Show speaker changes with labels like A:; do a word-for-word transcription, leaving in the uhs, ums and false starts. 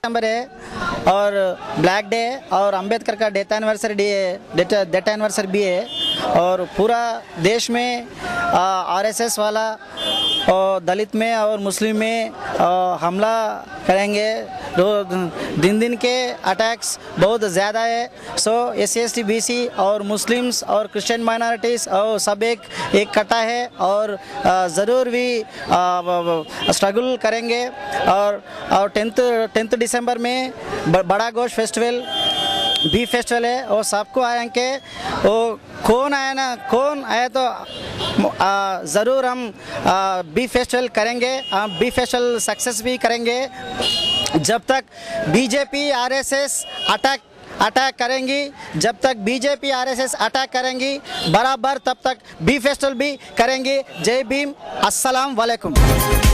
A: दिसंबर है और black day है और अंबेडकर का death anniversary day death death anniversary भी है और पूरा देश में आरएसएस वाला और दलित में और मुस्लिम में आ, हमला करेंगे। दिन दिन के अटैक्स बहुत ज़्यादा है। So S C S T B C और मुस्लिम्स और क्रिश्चियन माइनॉरिटीज़ और सब एक एक कटा है और ज़रूर भी स्ट्रगल करेंगे। और और टेंथ टेंथ दिसंबर में बड़ा गोश्त फेस्टिवल बी फेस्टिवल है और सबको आएंगे। वो कौन आया ना कौन आया तो ज़रूर हम बी फेस्टिवल करेंगे। हम बी फेस्टिवल सक्सेस भी करेंगे। जब तक बीजेपी आरएसएस अटैक अटैक करेंगी, जब तक बीजेपी आरएसएस अटैक करेंगी बराबर, तब तक बी फेस्टिवल भी करेंगे। जय भीम, अस्सलाम वालेकुम।